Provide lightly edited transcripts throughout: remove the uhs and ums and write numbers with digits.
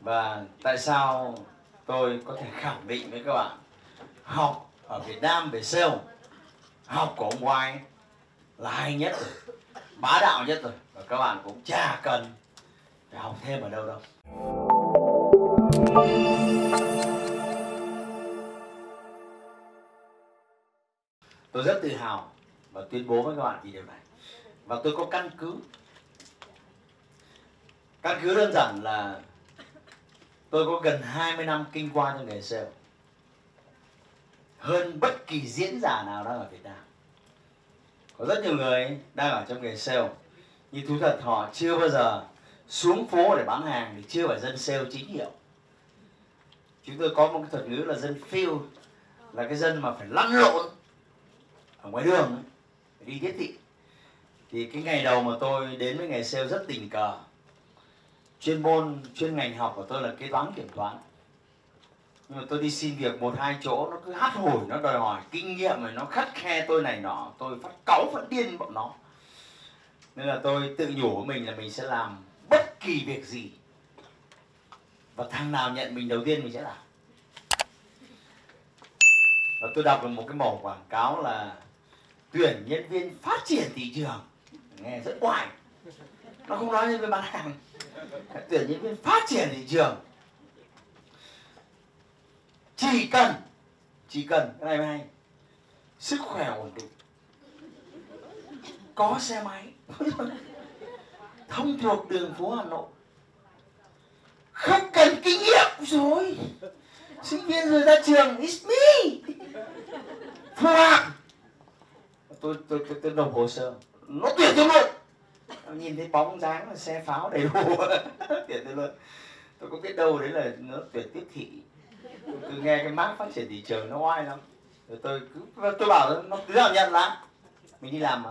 Và tại sao tôi có thể khẳng định với các bạn, học ở Việt Nam về sale, học của ông White là hay nhất rồi, bá đạo nhất rồi, và các bạn cũng chả cần phải học thêm ở đâu đâu. Tôi rất tự hào và tuyên bố với các bạn vì điều này, và tôi có căn cứ. Căn cứ đơn giản là tôi có gần 20 năm kinh qua trong nghề sale, hơn bất kỳ diễn giả nào đang ở Việt Nam. Có rất nhiều người đang ở trong nghề sale, nhưng thú thật họ chưa bao giờ xuống phố để bán hàng, thì chưa phải dân sale chính hiệu. Chúng tôi có một cái thuật ngữ là dân field, là cái dân mà phải lăn lộn ở ngoài đường ấy, phải đi tiếp thị. Thì cái ngày đầu mà tôi đến với nghề sale rất tình cờ. Chuyên ngành học của tôi là kế toán kiểm toán, nhưng mà tôi đi xin việc 1-2 chỗ nó cứ hắt hủi, nó đòi hỏi kinh nghiệm, rồi nó khắt khe tôi này nọ, tôi phát cáu phát điên bọn nó. Nên là tôi tự nhủ với mình là mình sẽ làm bất kỳ việc gì, và thằng nào nhận mình đầu tiên mình sẽ làm. Và tôi đọc được một cái mẩu quảng cáo là tuyển nhân viên phát triển thị trường, nghe rất oai. Nó không nói nhân viên bán hàng, tuyển nhân viên phát triển thị trường. Chỉ cần cái này mới hay, sức khỏe ổn định, có xe máy, thông thuộc đường phố Hà Nội, không cần kinh nghiệm rồi, sinh viên rồi ra trường, it's me, phù hợp. Tôi nộp hồ sơ, nó tuyển tôi luôn. Nhìn thấy bóng dáng là xe pháo đầy đủ, tuyển tôi luôn. Tôi có biết đâu đấy là nó tuyển tiếp thị. Tôi nghe cái mác phát triển thị trường nó oai lắm, rồi tôi bảo nó cứ nào nhận là mình đi làm mà.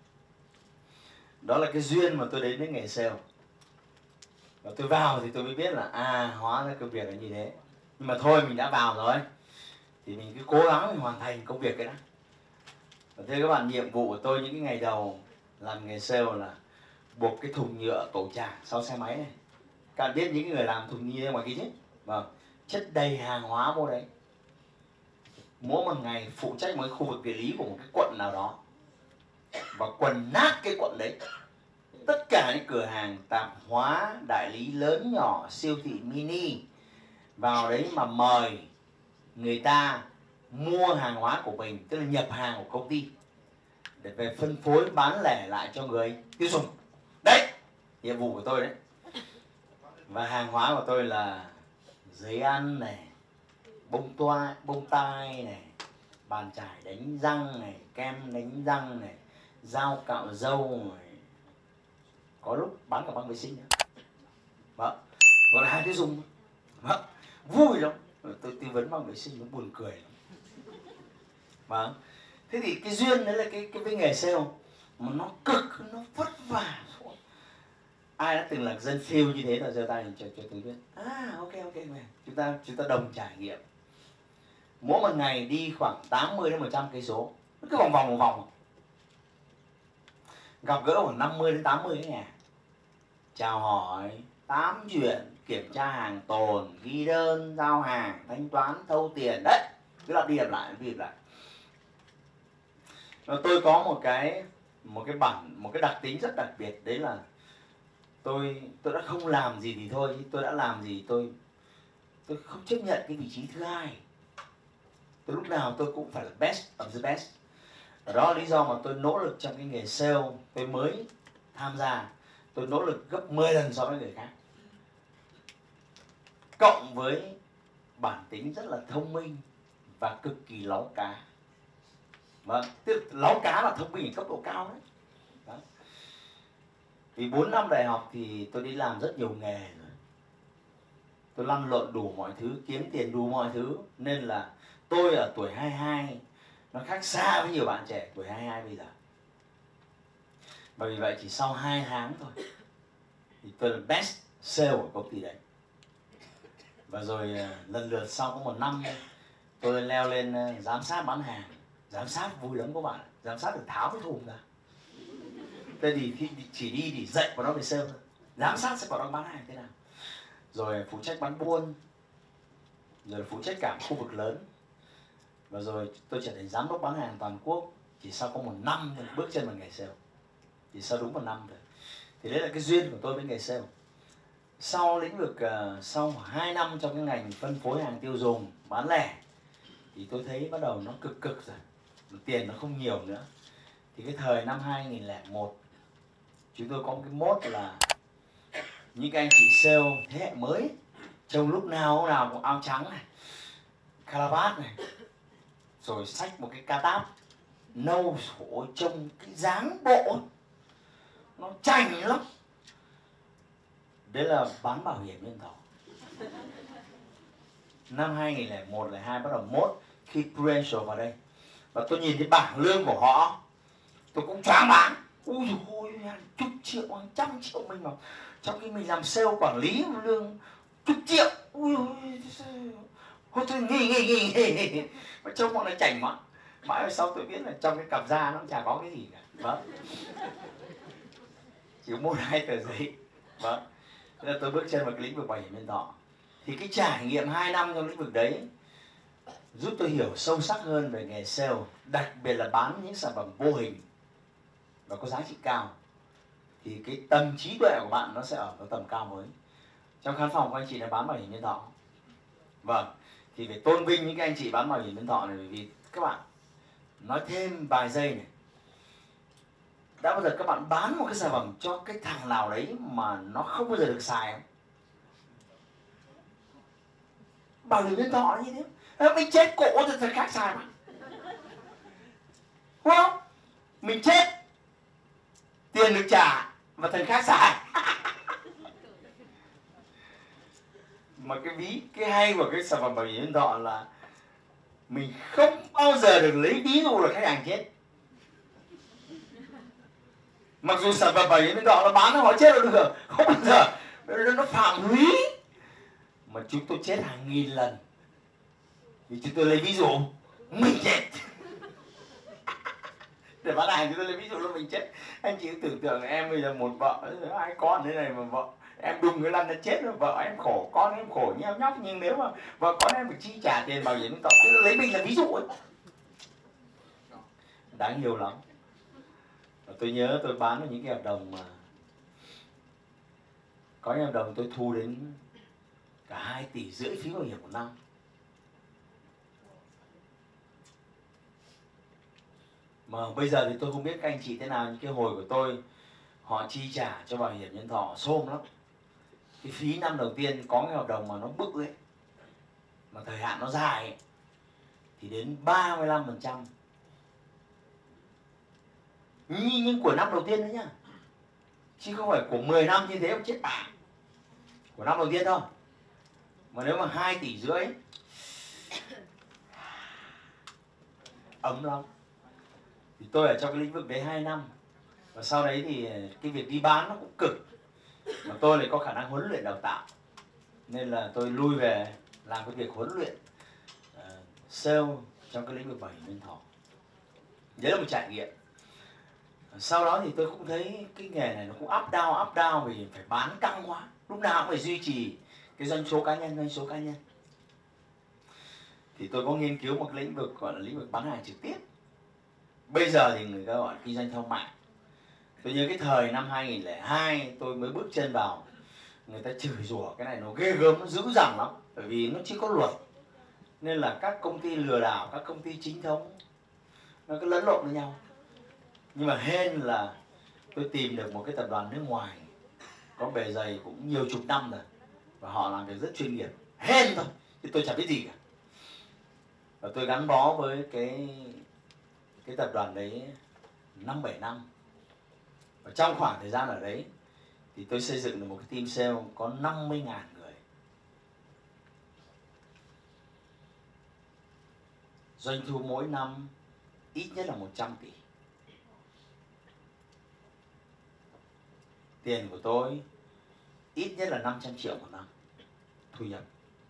Đó là cái duyên mà tôi đến với nghề sale. Và tôi vào thì tôi mới biết là hóa ra công việc là như thế. Nhưng mà thôi, mình đã vào rồi thì mình cứ cố gắng mình hoàn thành công việc cái đó. Và thưa các bạn, nhiệm vụ của tôi những cái ngày đầu làm nghề sale là buộc cái thùng nhựa tổ trà sau xe máy này. Các bạn biết những người làm thùng nhựa ngoài kia chứ? Vâng, chất đầy hàng hóa vô đấy. Mỗi một ngày phụ trách một cái khu vực địa lý của một cái quận nào đó, và quần nát cái quận đấy. Tất cả những cửa hàng tạp hóa, đại lý lớn nhỏ, siêu thị mini vào đấy mà mời người ta mua hàng hóa của mình, tức là nhập hàng của công ty để về phân phối bán lẻ lại cho người tiêu dùng. Đấy, nhiệm vụ của tôi đấy. Và hàng hóa của tôi là giấy ăn này, bông tai này, bàn chải đánh răng này, kem đánh răng này, dao cạo râu này, có lúc bán cả băng vệ sinh nữa. Vâng, gọi là hàng tiêu dùng. Vâng, vui lắm. Tôi tư vấn băng vệ sinh nó buồn cười lắm. Vâng, thế thì cái duyên đấy là cái với nghề sale mà nó cực, nó vất vả. Ai đã từng là dân field như thế là giơ tay cho tôi biết. Ok, chúng ta đồng trải nghiệm. Mỗi một ngày đi khoảng 80 đến 100 cây số, cứ vòng vòng. Gặp gỡ khoảng 50 đến 80 cái nhà, chào hỏi, tám chuyện, kiểm tra hàng tồn, ghi đơn, giao hàng, thanh toán, thâu tiền. Đấy, cứ lặp đi lặp lại. Tôi có một cái đặc tính rất đặc biệt, đấy là tôi đã không làm gì thì thôi, tôi đã làm gì tôi không chấp nhận cái vị trí thứ hai. Tôi lúc nào tôi cũng phải là best of the best. Đó là lý do mà tôi nỗ lực trong cái nghề sale. Tôi mới tham gia, tôi nỗ lực gấp 10 lần so với người khác, cộng với bản tính rất là thông minh và cực kỳ láu cá. Vâng, láu cá là thông minh ở cấp độ cao đấy. Đó. Vì 4 năm đại học thì tôi đi làm rất nhiều nghề rồi, tôi lăn lộn đủ mọi thứ, kiếm tiền đủ mọi thứ. Nên là tôi ở tuổi 22 nó khác xa với nhiều bạn trẻ tuổi 22 bây giờ. Và vì vậy chỉ sau 2 tháng thôi thì tôi là best sale của công ty đấy. Và rồi lần lượt sau có 1 năm tôi leo lên giám sát bán hàng. Giám sát vui lắm các bạn, giám sát được tháo cái thùng ra. Thế thì chỉ đi để dạy bọn nó về sale thôi, giám sát sẽ bọn nó bán hàng thế nào. rồi phụ trách bán buôn, rồi phụ trách cả khu vực lớn, và rồi tôi trở thành giám đốc bán hàng toàn quốc chỉ sau có 1 năm mình bước chân vào nghề sale, chỉ sau đúng 1 năm thôi. Thì đấy là cái duyên của tôi với nghề sale. Sau lĩnh vực sau 2 năm trong cái ngành phân phối hàng tiêu dùng bán lẻ thì tôi thấy bắt đầu nó cực rồi, tiền nó không nhiều nữa. Thì cái thời năm 2001 chúng tôi có một cái mốt là những cái anh chị sale thế hệ mới trông lúc nào cũng áo trắng này, caravat này, rồi xách một cái ca táp nâu, ôi trông cái dáng bộ nó chảnh lắm. Đấy là bán bảo hiểm nhân thọ. Năm 2001, 02 bắt đầu mốt khi Prudential vào đây, và tôi nhìn thấy bảng lương của họ tôi cũng choáng váng. Ui dồi ôi, hàng chục triệu, hàng trăm triệu mình mà, trong khi mình làm sale quản lý lương chục triệu. Ui ôi, tôi nghỉ. Mà trông bọn nó chảnh quá. Mãi về sau tôi biết là trong cái cặp da nó chả có cái gì cả. Vâng, chỉ có 1-2 tờ giấy. Vâng, thế là tôi bước chân vào cái lĩnh vực bảo hiểm nhân thọ. Thì cái trải nghiệm 2 năm trong lĩnh vực đấy giúp tôi hiểu sâu sắc hơn về nghề sale, đặc biệt là bán những sản phẩm vô hình và có giá trị cao. Thì cái tầm trí tuệ của bạn nó sẽ ở tầm cao mới. Trong khán phòng của anh chị là bán bảo hiểm nhân thọ. Vâng, thì phải tôn vinh những cái anh chị bán bảo hiểm nhân thọ này, bởi vì các bạn nói thêm vài giây này. Đã bao giờ các bạn bán một cái sản phẩm cho cái thằng nào đấy mà nó không bao giờ được xài không? Bảo hiểm nhân thọ như thế, mình chết cổ thì thằng khác xài mà, đúng không? Mình chết, tiền được trả và thằng khác xài. Mà cái hay của cái sản phẩm bảo hiểm nhân thọ là mình không bao giờ được lấy ví dụ là khách hàng chết. Mặc dù sản phẩm bảo hiểm nhân thọ nó bán họ chết là được, không bao giờ nó phạm húy. Mà chúng tôi chết hàng nghìn lần vì chúng tôi lấy ví dụ mình chết. Để bán hàng chúng tôi lấy ví dụ là mình chết. Anh chị tưởng tượng em bây giờ một vợ, 2 con thế này mà vợ em đùng cái lăn nó chết rồi, vợ em khổ, con em khổ nheo nhóc. Nhưng nếu mà vợ con em phải chi trả tiền bảo hiểm nhân thọ, tôi lấy mình là ví dụ ấy. Đáng nhiều lắm. Và tôi nhớ tôi bán những cái hợp đồng mà có những hợp đồng tôi thu đến cả 2,5 tỷ phí bảo hiểm một năm. Mà bây giờ thì tôi không biết các anh chị thế nào, nhưng cái hồi của tôi họ chi trả cho bảo hiểm nhân thọ xôm lắm. Cái phí năm đầu tiên có cái hợp đồng mà nó bự ấy, mà thời hạn nó dài ấy, thì đến 35%. Nhưng của năm đầu tiên đấy nhá, chứ không phải của 10 năm như thế mà chết bà. Của năm đầu tiên thôi. Mà nếu mà 2,5 tỷ ấm lắm. Thì tôi ở trong cái lĩnh vực đấy 2 năm. Và sau đấy thì cái việc đi bán nó cũng cực. Mà tôi lại có khả năng huấn luyện đào tạo, nên là tôi lui về làm cái việc huấn luyện sale trong cái lĩnh vực bảo hiểm nhân thọ. Đấy là một trải nghiệm. Sau đó thì tôi cũng thấy cái nghề này nó cũng up down vì phải bán căng quá, lúc nào cũng phải duy trì cái doanh số cá nhân. Thì tôi có nghiên cứu một cái lĩnh vực gọi là lĩnh vực bán hàng trực tiếp. Bây giờ thì người ta gọi là kinh doanh thương mại. Tôi nhớ cái thời năm 2002 tôi mới bước chân vào, người ta chửi rủa cái này nó ghê gớm, nó dữ dằn lắm, bởi vì nó chưa có luật, nên là các công ty lừa đảo, các công ty chính thống nó cứ lẫn lộn với nhau. Nhưng mà hên là tôi tìm được một cái tập đoàn nước ngoài có bề dày cũng nhiều chục năm rồi, và họ làm việc rất chuyên nghiệp. Hên thôi, chứ tôi chẳng biết gì cả. Và tôi gắn bó với cái tập đoàn đấy 5-7 năm. Và trong khoảng thời gian ở đấy thì tôi xây dựng được một cái team sale có 50.000 người. Doanh thu mỗi năm ít nhất là 100 tỷ. Tiền của tôi ít nhất là 500 triệu một năm thu nhập.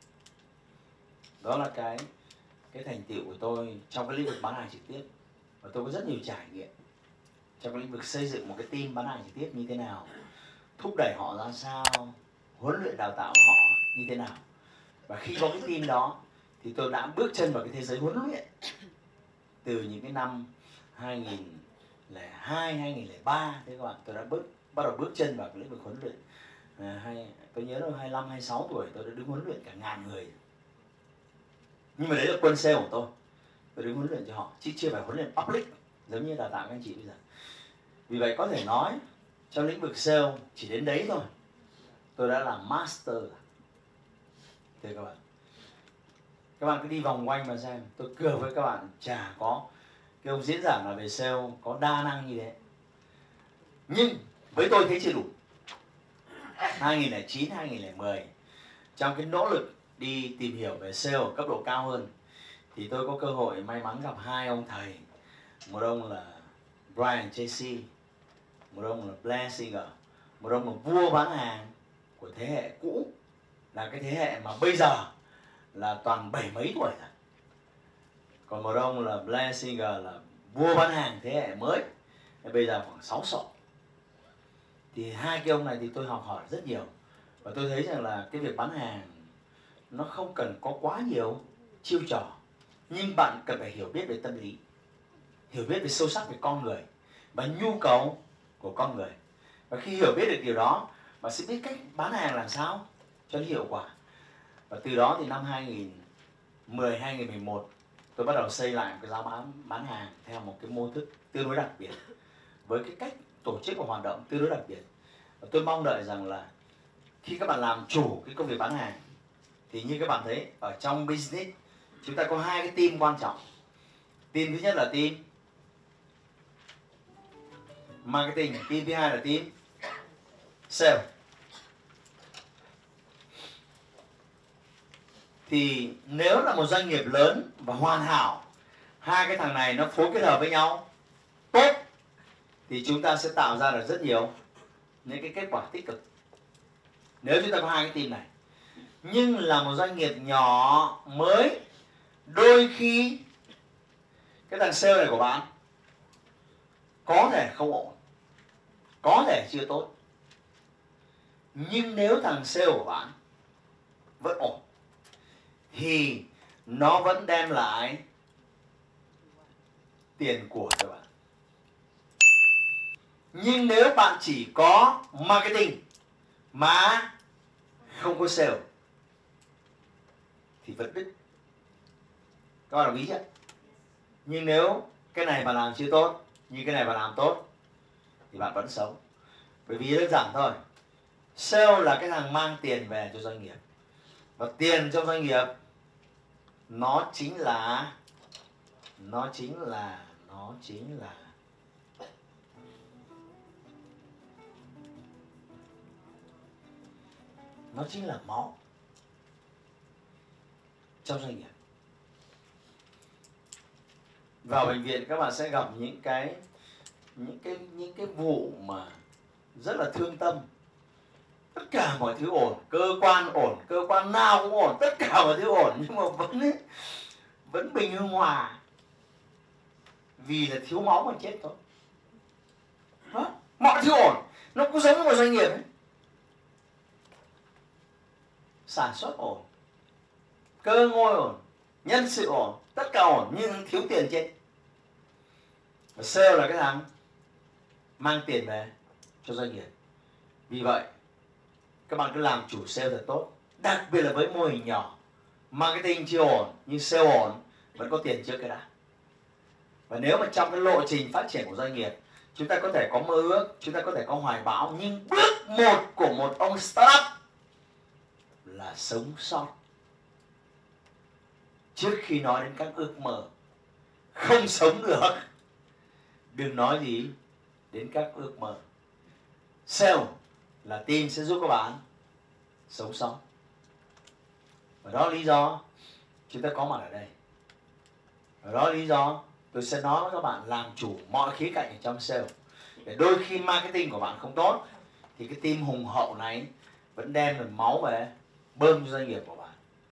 Đó là cái thành tựu của tôi trong cái lĩnh vực bán hàng trực tiếp. Và tôi có rất nhiều trải nghiệm trong cái lĩnh vực xây dựng một cái team bán hàng trực tiếp như thế nào, thúc đẩy họ ra sao, huấn luyện đào tạo họ như thế nào. Và khi có cái team đó thì tôi đã bước chân vào cái thế giới huấn luyện từ những cái năm 2002, 2003. Thế các bạn, tôi đã bắt đầu bước chân vào cái lĩnh vực huấn luyện. Tôi nhớ là 25, 26 tuổi tôi đã đứng huấn luyện cả 1000 người. Nhưng mà đấy là quân sale của tôi đứng huấn luyện cho họ, chứ chưa phải huấn luyện public giống như đào tạo các anh chị bây giờ. Vì vậy có thể nói trong lĩnh vực sale chỉ đến đấy thôi tôi đã làm master. Thưa các bạn cứ đi vòng quanh mà xem, tôi cưa với các bạn chả có cái ông diễn giảng là về sale có đa năng như thế. Nhưng với tôi thế chưa đủ. 2009, 2010 trong cái nỗ lực đi tìm hiểu về sale ở cấp độ cao hơn thì tôi có cơ hội may mắn gặp hai ông thầy. Một ông là Brian Tracy, một ông là Blair Singer. Một ông là vua bán hàng của thế hệ cũ, là cái thế hệ mà bây giờ là toàn 70 mấy tuổi rồi. Còn một ông là Blair Singer là vua bán hàng thế hệ mới, bây giờ khoảng 6 sọ. Thì hai cái ông này thì tôi học hỏi rất nhiều. Và tôi thấy rằng là cái việc bán hàng nó không cần có quá nhiều chiêu trò, nhưng bạn cần phải hiểu biết về tâm lý, hiểu biết về sâu sắc về con người và nhu cầu của con người. Và khi hiểu biết được điều đó, bạn sẽ biết cách bán hàng làm sao cho nó hiệu quả. Và từ đó thì năm 2010, 2011 tôi bắt đầu xây lại một cái giáo bán hàng theo một cái mô thức tương đối đặc biệt, với cái cách tổ chức và hoạt động tương đối đặc biệt. Và tôi mong đợi rằng là khi các bạn làm chủ cái công việc bán hàng thì như các bạn thấy ở trong business chúng ta có hai cái team quan trọng. Team thứ nhất là team marketing, team thứ hai là team sale. Thì nếu là một doanh nghiệp lớn và hoàn hảo, hai cái thằng này nó phối kết hợp với nhau tốt thì chúng ta sẽ tạo ra được rất nhiều những cái kết quả tích cực nếu chúng ta có hai cái team này. Nhưng là một doanh nghiệp nhỏ mới, đôi khi cái thằng sale này của bạn có thể không ổn, có thể chưa tốt. Nhưng nếu thằng sale của bạn vẫn ổn thì nó vẫn đem lại tiền của cho bạn. Nhưng nếu bạn chỉ có marketing mà không có sale thì vẫn đứt. Các bạn đồng ý chưa? Nhưng nếu cái này bạn làm chưa tốt, nhưng cái này bạn làm tốt thì bạn vẫn sống. Bởi vì đơn giản thôi, sale là cái thằng mang tiền về cho doanh nghiệp. Và tiền trong doanh nghiệp nó chính là máu trong doanh nghiệp. Vào bệnh viện các bạn sẽ gặp những cái vụ mà rất là thương tâm. Tất cả mọi thứ ổn, cơ quan nào cũng ổn, tất cả mọi thứ ổn, nhưng mà vẫn bình hưng hòa vì là thiếu máu mà chết thôi. Đó, mọi thứ ổn, nó cũng giống như một doanh nghiệp ấy. Sản xuất ổn, cơ ngơi ổn, nhân sự ổn, tất cả ổn, nhưng thiếu tiền chết. Và sale là cái thằng mang tiền về cho doanh nghiệp. Vì vậy các bạn cứ làm chủ sale thật tốt, đặc biệt là với mô hình nhỏ. Marketing chưa ổn nhưng sale ổn, vẫn có tiền trước cái đã. Và nếu mà trong cái lộ trình phát triển của doanh nghiệp chúng ta có thể có mơ ước, chúng ta có thể có hoài bão, nhưng bước một của một ông startup là sống sót. Trước khi nói đến các ước mơ, không sống được, đừng nói gì đến các ước mơ. Sale là team sẽ giúp các bạn sống sót. Và đó là lý do chúng ta có mặt ở đây. Và đó là lý do tôi sẽ nói với các bạn làm chủ mọi khía cạnh ở trong sale. Để đôi khi marketing của bạn không tốt thì cái team hùng hậu này vẫn đem được máu về bơm cho doanh nghiệp của bạn.